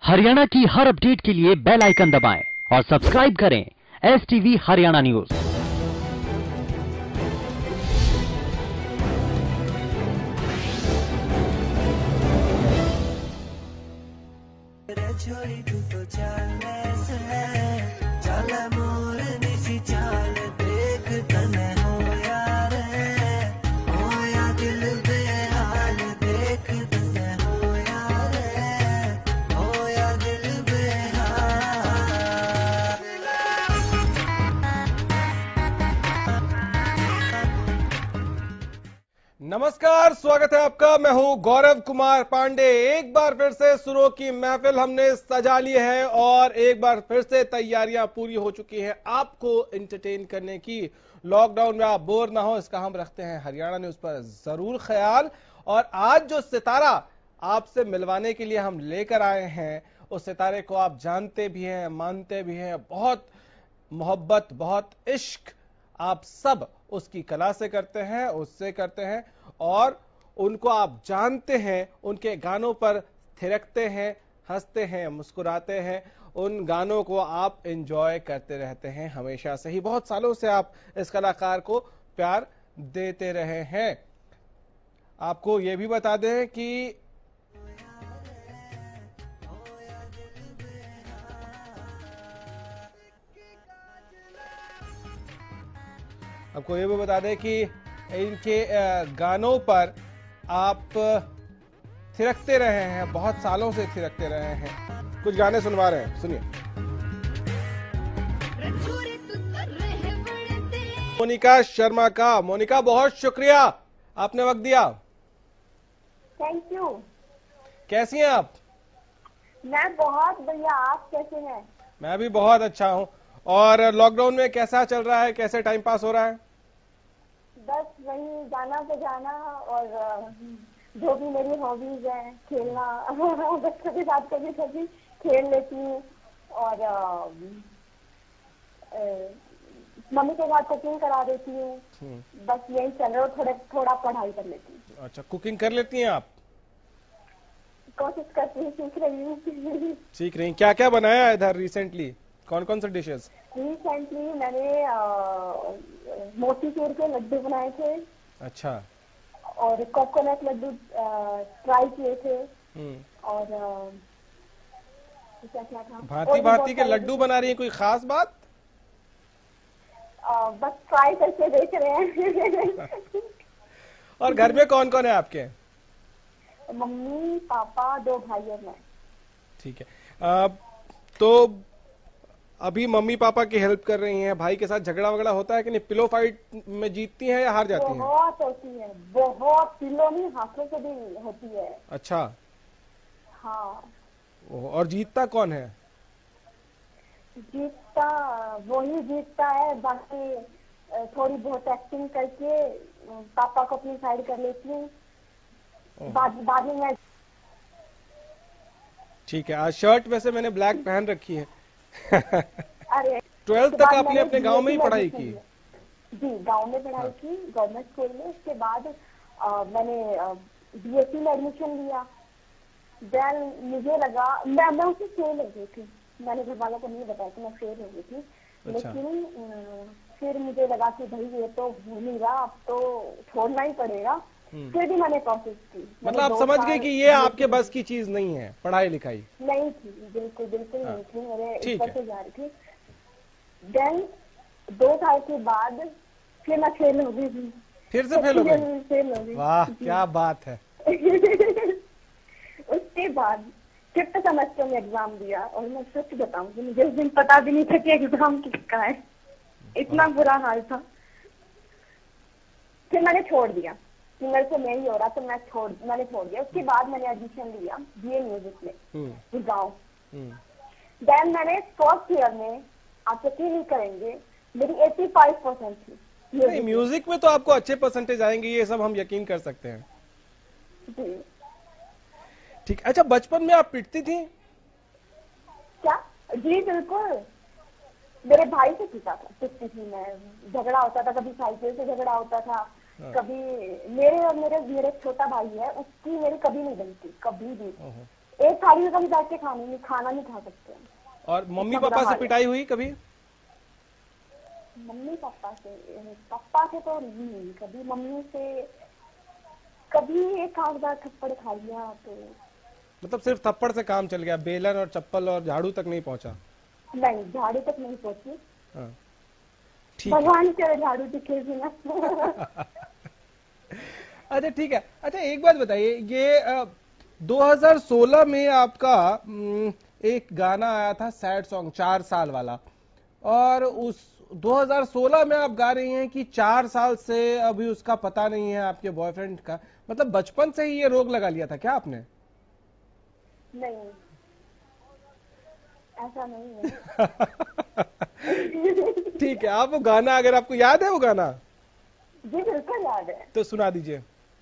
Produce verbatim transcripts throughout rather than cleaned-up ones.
हरियाणा की हर अपडेट के लिए बेल आइकन दबाएं और सब्सक्राइब करें एस टीवी हरियाणा न्यूज। नमस्कार, स्वागत है आपका। मैं हूं गौरव कुमार पांडे। एक बार फिर से सुरों की महफिल हमने सजा ली है और एक बार फिर से तैयारियां पूरी हो चुकी हैं आपको एंटरटेन करने की। लॉकडाउन में आप बोर ना हो, इसका हम रखते हैं हरियाणा न्यूज पर जरूर ख्याल। और आज जो सितारा आपसे मिलवाने के लिए हम लेकर आए हैं, उस सितारे को आप जानते भी हैं, मानते भी हैं। बहुत मोहब्बत, बहुत इश्क आप सब उसकी कला से करते हैं, उससे करते हैं और उनको आप जानते हैं। उनके गानों पर थिरकते हैं, हंसते हैं, मुस्कुराते हैं। उन गानों को आप एंजॉय करते रहते हैं हमेशा से ही। बहुत सालों से आप इस कलाकार को प्यार देते रहे हैं। आपको यह भी बता दें कि आपको ये भी बता दें कि इनके गानों पर आप थिरकते रहे हैं, बहुत सालों से थिरकते रहे हैं। कुछ गाने सुनवा रहे हैं, सुनिए। मोनिका शर्मा का। मोनिका, बहुत शुक्रिया, आपने वक्त दिया। Thank you. कैसी हैं आप? मैं बहुत बढ़िया, आप कैसे हैं? मैं भी बहुत अच्छा हूं। और लॉकडाउन में कैसा चल रहा है, कैसे टाइम पास हो रहा है? बस वही गाना बजाना और जो भी मेरी हॉबीज हैं, खेलना, बच्चों के साथ कभी कभी खेल लेती हूँ और मम्मी के साथ कुकिंग करा देती हूँ। बस यही चल रहा है। थोड़ा थोड़ा पढ़ाई कर लेती हूँ। अच्छा, कुकिंग कर लेती हैं आप? कोशिश करती हूँ, सीख रही हूँ। सीख रही हैं। क्या क्या बनाया इधर रिसेंटली? कौन कौन से डिशेस? रिसेंटली मैंने मोतीचूर के लड्डू बनाए थे। अच्छा। और कोकोनट लड्डू ट्राई किए थे। और क्या क्या था, भांति भांति के लड्डू बना रही है। कोई खास बात? आ, बस ट्राई करके देख रहे हैं। और घर में कौन कौन है आपके? मम्मी, पापा, दो भाई और मैं। ठीक है। आ, तो अभी मम्मी पापा की हेल्प कर रही हैं। भाई के साथ झगड़ा वगड़ा होता है कि नहीं? पिलो फाइट में जीतती हैं या हार जाती हैं? बहुत होती है, बहुत। पिलो नहीं, हाथों से भी होती है। अच्छा। हाँ। और जीतता कौन है? जीतता वही जीतता है। बाकी थोड़ी बहुत एक्टिंग करके पापा को अपनी साइड कर लेती हूँ। बाद बाद में मैं। ठीक है। आज शर्ट वैसे मैंने ब्लैक पहन रखी है। अरे, ट्वेल्थ तक आपने अपने गांव में ही पढ़ाई की? जी, गांव में पढ़ाई की, गवर्नमेंट स्कूल में। उसके बाद आ, मैंने बीएससी में एडमिशन लिया। देन मुझे लगा, मैं मैं उसमें फेल हो गई थी। मैंने घर वालों को नहीं बताया कि मैं फेल हो गई थी। अच्छा। लेकिन फिर मुझे लगा कि भाई ये तो हो नहीं रहा, अब तो छोड़ना ही पड़ेगा। फिर भी मैंने कोशिश की। मतलब आप समझ गए कि ये आपके बस की चीज नहीं है, पढ़ाई लिखाई? नहीं थी, बिल्कुल बिल्कुल नहीं थी। मेरे ऊपर से जा रही थी। देन दो साल के बाद फिर मैं फेल हो गई थी। फिर से फेल हो गई? फेल हो गई। वाह, क्या बात है। उसके बाद फिफ्थ सेमेस्टर में एग्जाम दिया और मैं सच बताऊं कि मुझे उस दिन पता भी नहीं था कि एग्जाम किसका है। इतना बुरा हाल था। फिर मैंने छोड़ दिया कि मेरे से नहीं हो रहा, तो मैं छोड़ मैंने छोड़ दिया। उसके बाद मैंने एडमिशन लिया बीए म्यूजिक में गाँव। देन मैंने फर्स्ट ईयर में, आप यकीन नहीं करेंगे, मेरी पचासी परसेंट थी। नहीं, म्यूजिक में तो आपको अच्छे परसेंटेज आएंगे, ये सब हम यकीन कर सकते हैं। जी। ठीक। अच्छा, बचपन में आप पिटती थी? क्या? जी बिल्कुल। मेरे भाई से पीटा था, पिटती थी मैं। झगड़ा होता था, कभी साइकिल से झगड़ा होता था। हाँ। कभी मेरे और मेरे मेरे छोटा भाई है, उसकी मेरी कभी नहीं बनती, कभी भी। एक एक थाली में कभी बैठ के खाने नहीं खाना नहीं खा सकते। और मम्मी पापा से पिटाई हुई कभी? मम्मी पापा से पापा से तो नहीं कभी, मम्मी से कभी एक आध बार थप्पड़ खा लिया तो। मतलब सिर्फ थप्पड़ से काम चल गया, बेलन और चप्पल और झाड़ू तक नहीं पहुंचा? नहीं, झाड़ू तक नहीं पहुंची। हाँ, ठीक, भगवान करे झाड़ू दिखे भी ना। अच्छा ठीक है। अच्छा एक बात बताइए, ये आ, दो हज़ार सोलह में आपका एक गाना आया था सैड सॉन्ग चार साल वाला, और उस दो हज़ार सोलह में आप गा रही हैं कि चार साल से अभी उसका पता नहीं है आपके बॉयफ्रेंड का। मतलब बचपन से ही ये रोग लगा लिया था क्या आपने? नहीं, ऐसा नहीं है। ठीक है, आप वो गाना, अगर आपको याद है वो गाना? जी बिल्कुल याद है। तो सुना दीजिए।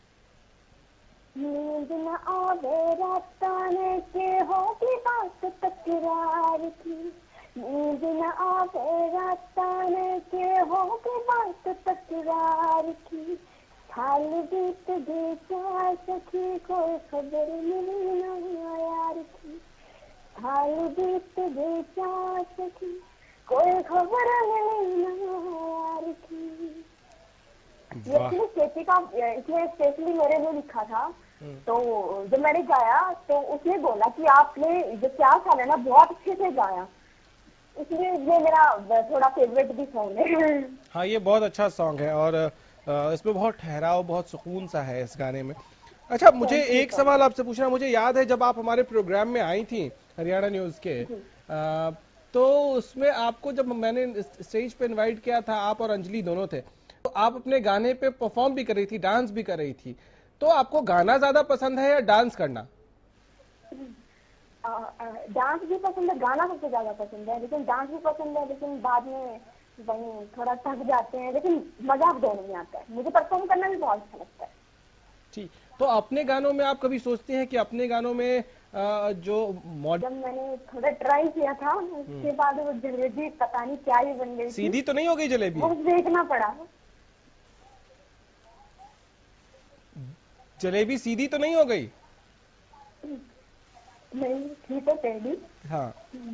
नींद न आवे राताने के होगी बात तकरार की, नींद न आवे राताने के होगी बात तकरार की, साल बीत गए क्या सखी कोई खबर नहीं ना यार की, साल बीत गए क्या सखी कोई खबर नहीं ना यार की। ये अपनी खेती का इसने स्पेशली मेरे लिए लिखा था। तो जब मैंने गाया तो उसने बोला कि आपने जो चार साल है ना बहुत अच्छे से गाया, इसलिए ये मेरा थोड़ा फेवरेट भी सॉन्ग है। हाँ, ये बहुत अच्छा सॉन्ग है और इसमें बहुत ठहराव, बहुत सुकून सा है इस गाने में। अच्छा, मुझे एक सवाल आपसे पूछना। मुझे याद है जब आप हमारे प्रोग्राम में आई थी हरियाणा न्यूज के, आ, तो उसमें आपको जब मैंने स्टेज पे इनवाइट किया था, आप और अंजलि दोनों थे, तो आप अपने गाने पे परफॉर्म भी कर रही थी, डांस भी कर रही थी। तो आपको गाना ज्यादा पसंद है या डांस करना? डांस भी पसंद है, गाना सबसे ज्यादा पसंद है, लेकिन डांस भी पसंद है, लेकिन बाद में वही थोड़ा थक जाते हैं, लेकिन मजा दोनों में आता है। मुझे परफॉर्म करना भी बहुत अच्छा लगता है। ठीक, तो अपने गानों में आप कभी सोचते हैं कि अपने गानों में आ, जो जब मैंने थोड़ा ट्राई किया था उसके बाद वो जलेबी पता नहीं क्या ही बन गई, सीधी तो नहीं हो गई जलेबी? वो देखना पड़ा। जलेबी सीधी तो नहीं हो गई? नहीं, थी तो पहली। हाँ।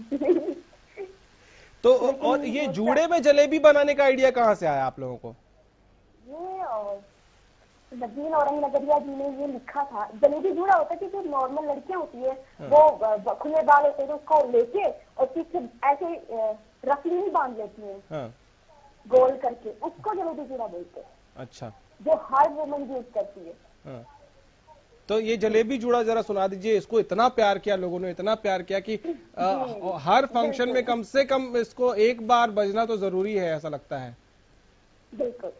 तो और ये जूड़े में जलेबी बनाने का आइडिया कहाँ से आया आप लोगों को? ये नदीन औरंग नगरिया जी ने ये लिखा था। जलेबी जूड़ा होता है कि जो नॉर्मल लड़कियां होती है, हाँ। वो खुले बाल होते हैं, उसको लेके और पीछे ऐसे रफली नहीं बांध लेती है, हाँ। गोल करके, उसको जलेबी जूड़ा बोलते हैं। अच्छा, जो हर वुमन यूज करती है। हाँ। तो ये जलेबी जूड़ा जरा सुना दीजिए। इसको इतना प्यार किया लोगों ने, इतना प्यार किया कि आ, हर फंक्शन में कम से कम इसको एक बार बजना तो जरूरी है, ऐसा लगता है। बिल्कुल।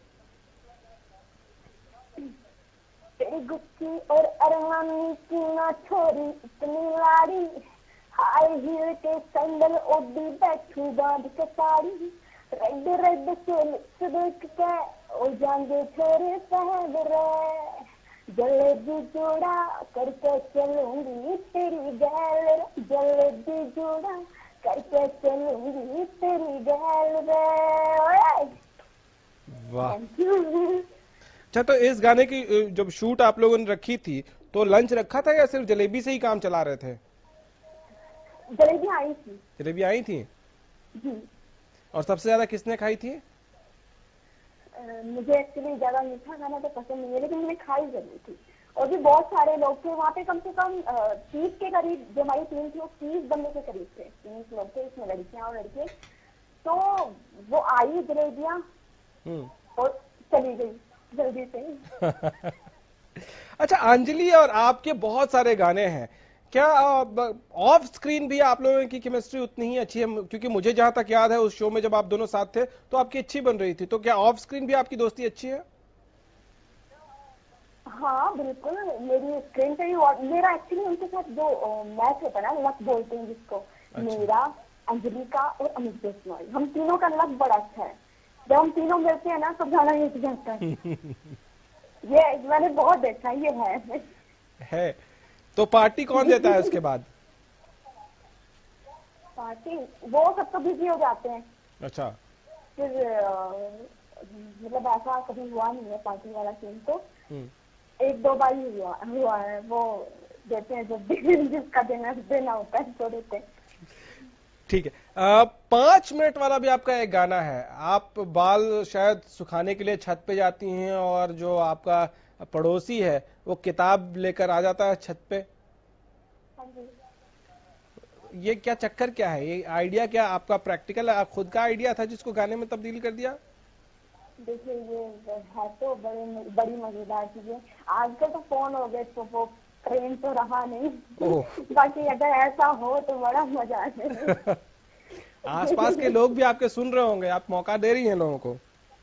तेरी गुच्ची और अरमानी की ना छोरी इतनी लाड़ी, हाई हील के सैंडल ओढ़ी बैठू बांध के साड़ी, रेड रेड के लिप्स देख के ओ जाएंगे छोरे पहन रे, जलेबी जोड़ा करके चलूंगी तेरी गैल, जलेबी जोड़ा करके चलूंगी तेरी गैल रे। वाह। अच्छा, तो इस गाने की जब शूट आप लोगों ने रखी थी तो लंच रखा था या सिर्फ जलेबी से ही काम चला रहे थे? जलेबी आई थी। जलेबी आई थी जी। और सबसे ज्यादा किसने खाई थी? Uh, मुझे एक्चुअली ज्यादा मीठा खाना तो पसंद नहीं है, लेकिन मैंने खाई जरूर थी। और भी बहुत सारे लोग थे वहाँ पे, कम से कम तीस के करीब जो हमारी टीम थी वो तीस बंदे के करीब थे, तीस लोग थे, इसमें लड़कियां और लड़के। तो वो आई जलेबियां और चली गई जल्दी से। अच्छा, अंजलि और आपके बहुत सारे गाने हैं, क्या ऑफ स्क्रीन भी आप लोगों की केमिस्ट्री उतनी ही अच्छी है? क्योंकि मुझे जहां तक याद है उस शो में जब आप दोनों साथ थे तो आपकी अच्छी बन रही थी, तो क्या ऑफ स्क्रीन भी आपकी दोस्ती अच्छी है? हाँ बिल्कुल, मेरी स्क्रीन पे भी मेरा एक्चुअली उनके साथ जो मैच होता है ना, लक बोलते हैं जिसको। अच्छा। मेरा, अंजलि का और अमित बिश्नोई, हम तीनों का लक बड़ा अच्छा है। जब हम तीनों मिलते हैं ना तो गाना हिट जाता है। ये मैंने बहुत देखा, ये है है। तो पार्टी कौन देता है उसके बाद? पार्टी वो सब तो बिजी हो जाते हैं। अच्छा। फिर मतलब ऐसा कभी हुआ नहीं है पार्टी वाला सीन, तो एक दो बार ही हुआ हुआ है। वो देते हैं, जब भी जिसका देना देना होता है तो देते हैं। ठीक है, आ, पांच मिनट वाला भी आपका एक गाना है। आप बाल शायद सुखाने के लिए छत पे जाती हैं और जो आपका पड़ोसी है वो किताब लेकर आ जाता है छत पे। हाँ जी। ये क्या चक्कर क्या है? ये आइडिया क्या आपका प्रैक्टिकल आप खुद का आइडिया था जिसको गाने में तब्दील कर दिया? देखिए ये है तो बड़े बड़ी मजेदार चीजें। आजकल तो फोन हो गए तो वो ट्रेन तो रहा नहीं। बाकी अगर ऐसा हो तो बड़ा मजा आ जाए। आसपास के लोग भी आपके सुन रहे होंगे, आप मौका दे रही हैं लोगों को।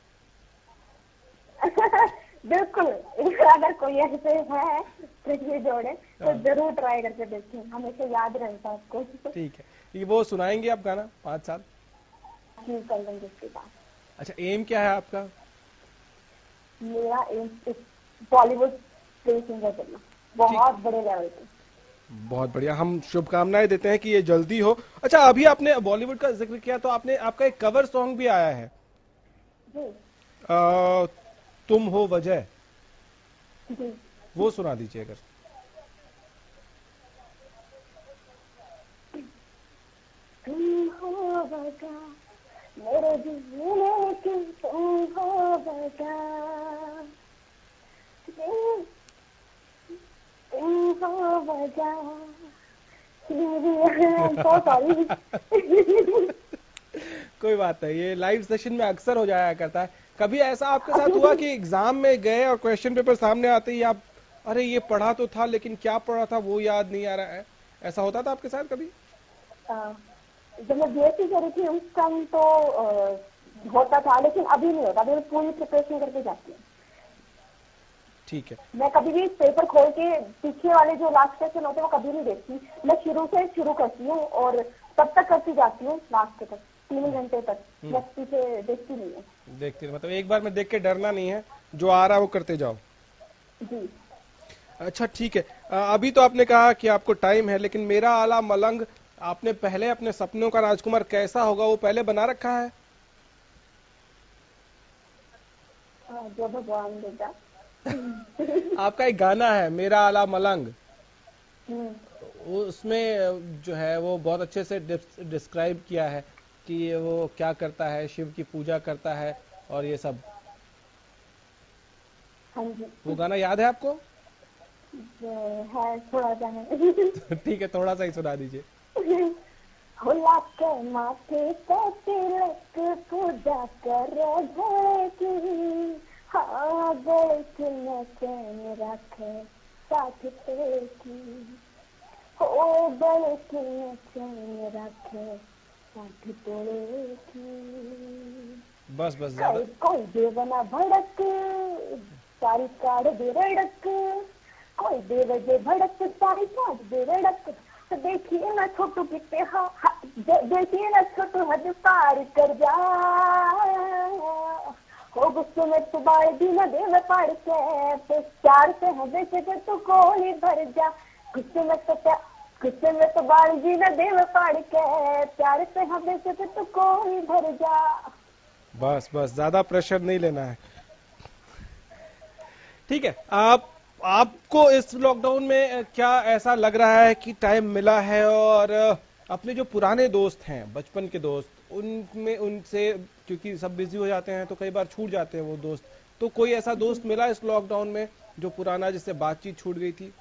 बिल्कुल, अगर कोई ऐसे है पृथ्वी जोड़े तो जरूर ट्राई करके देखें, हमेशा याद रहता आपको। ठीक है, ये वो सुनाएंगे आप गाना पाँच साल कर लेंगे इसके बाद। अच्छा, एम क्या है आपका? मेरा एम बॉलीवुड सिंगर बनना, बहुत बड़े लेवल पे। बहुत बढ़िया, हम शुभकामनाएं देते हैं कि ये जल्दी हो। अच्छा, अभी आपने बॉलीवुड का जिक्र किया तो आपने आपका एक कवर सॉन्ग भी आया है जी। आ, तुम हो वजह, जी। वो सुना दीजिए अगर। तुम हो वजह मेरे जीने की, तुम हो वजह, तुम हो वजह। तो सॉरी। कोई बात नहीं, ये लाइव सेशन में अक्सर हो जाया करता है। कभी ऐसा आपके साथ हुआ कि एग्जाम में गए और क्वेश्चन पेपर सामने आते ही आप अरे ये पढ़ा तो था लेकिन क्या पढ़ा था वो याद नहीं आ रहा है, ऐसा होता था आपके साथ कभी? आ, जब मैं बीएससी करी थी उस टाइम तो आ, होता था, लेकिन अभी नहीं होता। अभी मैं पूरी प्रिपरेशन करके जाती हूँ। ठीक है, मैं कभी भी पेपर खोल के पीछे वाले जो लास्ट क्वेश्चन होते हैं वो कभी नहीं देखती। मैं शुरू से शुरू करती हूँ और तब तक करती जाती हूँ लास्ट तक, तीन घंटे तक। मैं पीछे देखती नहीं है। देखते मतलब एक बार में देख के डरना नहीं है, जो आ रहा है वो करते जाओ। जी। अच्छा ठीक है, अभी तो आपने कहा कि आपको टाइम है, लेकिन मेरा आला मलंग आपने पहले अपने सपनों का राजकुमार कैसा होगा वो पहले बना रखा है? जो भगवान देगा। आपका एक गाना है मेरा आला मलंग, उसमें जो है वो बहुत अच्छे से डिस्क्राइब किया है कि वो क्या करता है, शिव की पूजा करता है और ये सब। हाँ जी। वो गाना याद है आपको? है, थोड़ा सा है। ठीक है, थोड़ा सा ही सुना दीजिए। होला के माथे पे तिलक पूजा कर घोड़े की, हाँ गले की नचन रखे साथ पे की, हो गले की नचन रखे साथ तोड़े की। बस बस ज्यादा कोई देवना भड़क सारी काढ़ दे रड़क, कोई बेवजह भड़क सारी काढ़ दे रड़क। देखिए ना छोटू कितने हा, हा, देखिए ना छोटू हद पार कर जा, हो गुस्से में तू बाल भी न दे में पार के, तो प्यार से हमें से तू कोई भर जा, गुस्से में तो गुस्से में तो बाल भी न दे में पार के, प्यार से हमें से तू कोई भर जा। बस बस ज्यादा प्रेशर नहीं लेना है। ठीक है, आप आपको इस लॉकडाउन में क्या ऐसा लग रहा है कि टाइम मिला है और अपने जो पुराने दोस्त हैं, बचपन के दोस्त, उनमें उनसे क्योंकि सब बिजी हो जाते हैं तो कई बार छूट जाते हैं वो दोस्त, तो कोई ऐसा दोस्त मिला इस लॉकडाउन में जो पुराना जिससे बातचीत छूट गई थी?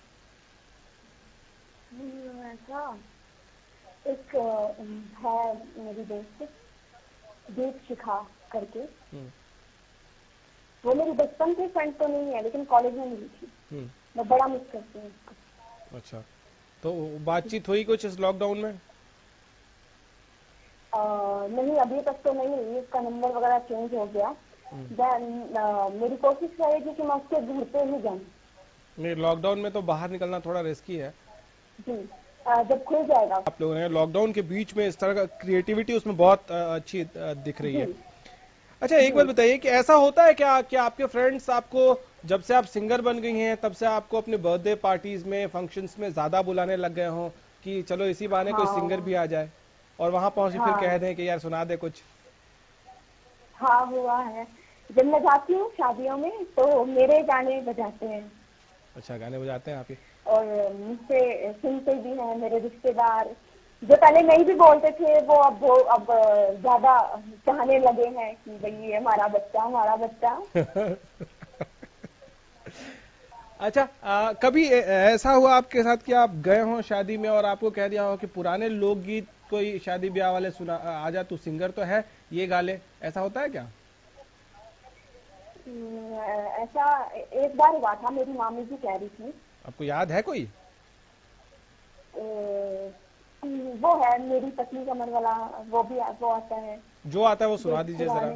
ऐसा एक है मेरी दोस्त दीप शिखा करके, वो मेरी बचपन की फ्रेंड तो नहीं है लेकिन कॉलेज में मिली थी। मैं बड़ा मिस करती हूँ उसको। अच्छा, तो बातचीत हुई कुछ इस लॉकडाउन में? आ, नहीं, अभी तक तो नहीं हुई। उसका नंबर वगैरह चेंज हो गया। देन मेरी कोशिश रहेगी कि मैं उसके घर पे ही जाऊँ। नहीं, लॉकडाउन में तो बाहर निकलना थोड़ा रिस्की है जी। आ, जब खुल जाएगा। आप लोगों ने लॉकडाउन के बीच में इस तरह का क्रिएटिविटी उसमें बहुत अच्छी दिख रही है। अच्छा, एक बात बताइए कि ऐसा होता है क्या कि आपके फ्रेंड्स आपको जब से आप सिंगर बन गई हैं तब से आपको अपने बर्थडे पार्टीज में, फंक्शंस में ज्यादा बुलाने लग गए हों कि चलो इसी बहाने हाँ। कोई सिंगर भी आ जाए और वहां पहुंच हाँ। फिर कह दें कि यार सुना दे कुछ? हाँ, हुआ है। जब मैं जाती हूँ शादियों में तो मेरे गाने बजाते हैं। अच्छा, गाने बजाते हैं आपके? और मुझसे सुनते भी हैं मेरे रिश्तेदार, जो पहले नहीं भी बोलते थे वो अब वो अब ज्यादा चाहने लगे हैं कि भाई ये हमारा बच्चा हमारा बच्चा। अच्छा, आ, कभी ए- ऐसा हुआ आपके साथ कि आप गए हो शादी में और आपको कह दिया हो कि पुराने लोकगीत कोई शादी ब्याह वाले सुना, आजा तू सिंगर तो है, ये गा ले, ऐसा होता है क्या? ऐसा एक बार हुआ था, मेरी मामी जी कह रही थी। आपको याद है कोई? ए, वो है मेरी पतली कमर वाला, वो भी वो आता है। जो आता है वो सुना दीजिए जरा।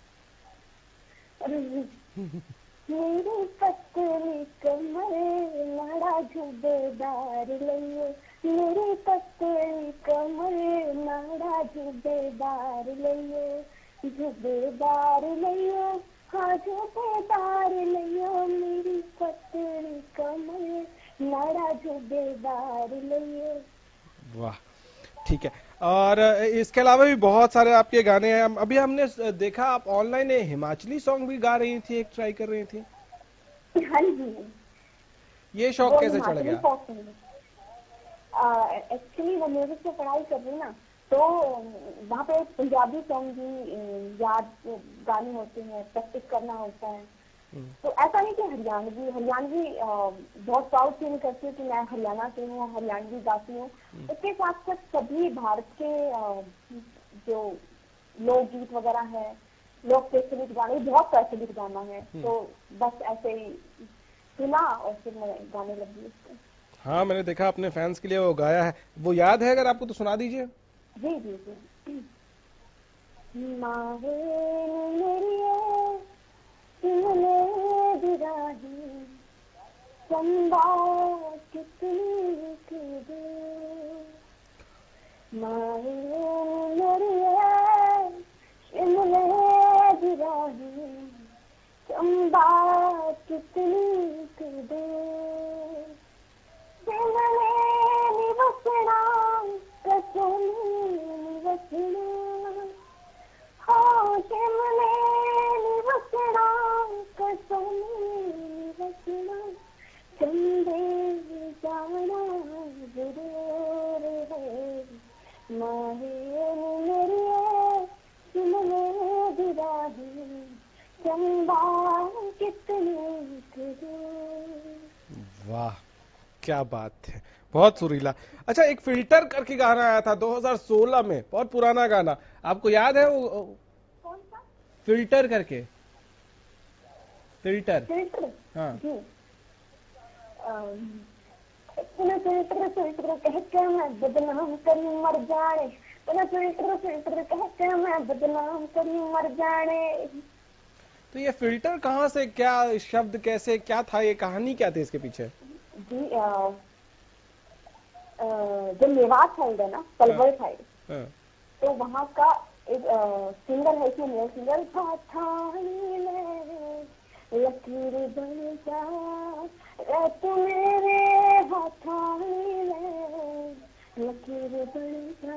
मेरी पतली कमर नाड़ा झुबेदार लइयो, मेरी पतली कमर नाड़ा झुबेदार लइयो, झुबेदार लइयो, हाँ झुबेदार लइयो, मेरी पतली कमर नाड़ा झुबेदार लइयो। वाह, ठीक है। और इसके अलावा भी बहुत सारे आपके गाने हैं। अभी हमने देखा आप ऑनलाइन हिमाचली सॉन्ग भी गा रही थी, एक ट्राई कर रही थी। हाँ जी। ये शौक कैसे चढ़ गया? एक्चुअली वो म्यूजिक से पढ़ाई कर रही ना, तो वहाँ पे पंजाबी सॉन्ग भी याद गाने होते हैं, प्रैक्टिस करना होता है। तो ऐसा नहीं कि हरियाणवी हरियाणवी बहुत प्राउड फील करती हूँ कि मैं हरियाणा से हूँ, हरियाणवी गाती हूँ। उसके साथ साथ सभी भारत के जो लोकगीत वगैरह है, लोक प्रचलित गाने, बहुत प्रचलित गाना है, तो बस ऐसे ही सुना और फिर मैं गाने लगी उसको। हाँ, मैंने देखा अपने फैंस के लिए वो गाया है, वो याद है? अगर आपको तो सुना दीजिए। जी जी जी। माहे मेरी चंदा कितनी दे, माहे मेरी शिमले गिराही, चंदा कितनी दे, शिमले निवसना कसोनी निवसना, हाँ शिमले निवसना कसोनी निवसना, चंदे जाना जरूर है, माहे मेरी शिमले गिराही, चंदा कितनी दे। वाह, क्या बात है, बहुत सुरीला। अच्छा, एक फिल्टर करके गाना आया था दो हज़ार सोलह में, बहुत पुराना गाना, आपको याद है वो? कौन सा? फिल्टर करके। Filter filter? हाँ जी। तूने फिल्टर फिल्टर कह के मैं बदनाम करी मर जाने, तूने फिल्टर फिल्टर कह के मैं बदनाम करी मर जाने। तो ये फिल्टर कहाँ से, क्या शब्द, कैसे, क्या था, ये कहानी क्या थी इसके पीछे? जी, जो मेवात साइड है ना, पलवल साइड, तो वहाँ का एक सिंगर है, इसमें मेल सिंगर, लकीर बन जा तू मेरे हाथानी में, लकीर बन जा।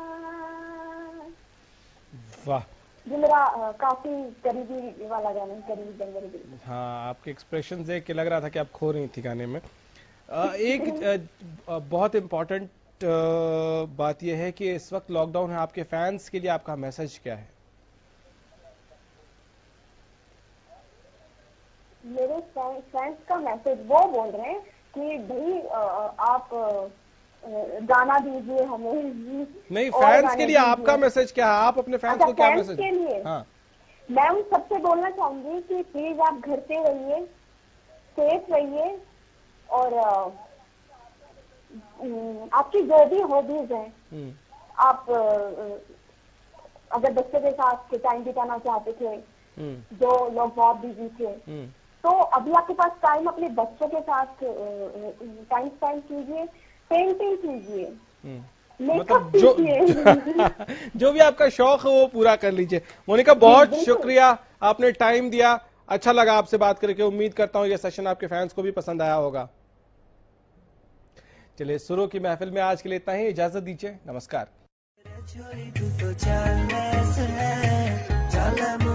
वाह, जो मेरा काफी करीबी वाला गाना है, करीबी जंगल। हाँ, आपके एक्सप्रेशन देख के लग रहा था कि आप खो रही थी गाने में। एक बहुत इम्पोर्टेंट बात यह है कि इस वक्त लॉकडाउन है, आपके फैंस के लिए आपका मैसेज क्या है? मेरे फैंस का मैसेज वो बोल रहे हैं कि भाई आप गाना दीजिए हमें। नहीं, फैंस के लिए आपका मैसेज क्या है? आप अपने फैंस को क्या मैसेज? के लिए हाँ, मैं उन सबसे बोलना चाहूंगी कि प्लीज आप घर पे रहिए, सेफ रहिए, और आपकी जो भी हॉबीज हैं, आप अगर बच्चे के साथ टाइम बिताना चाहते थे, जो लोग बहुत बिजी थे, तो अभी आपके पास टाइम अपने बच्चों के साथ टाइम स्पेंड कीजिए, पेंटिंग कीजिए, मतलब जो जो भी आपका शौक है वो पूरा कर लीजिए। मोनिका, बहुत शुक्रिया, आपने टाइम दिया, अच्छा लगा आपसे बात करके। उम्मीद करता हूँ ये सेशन आपके फैंस को भी पसंद आया होगा। चलिए, सुरों की महफिल में आज के लिए इतना ही, इजाजत दीजिए, नमस्कार।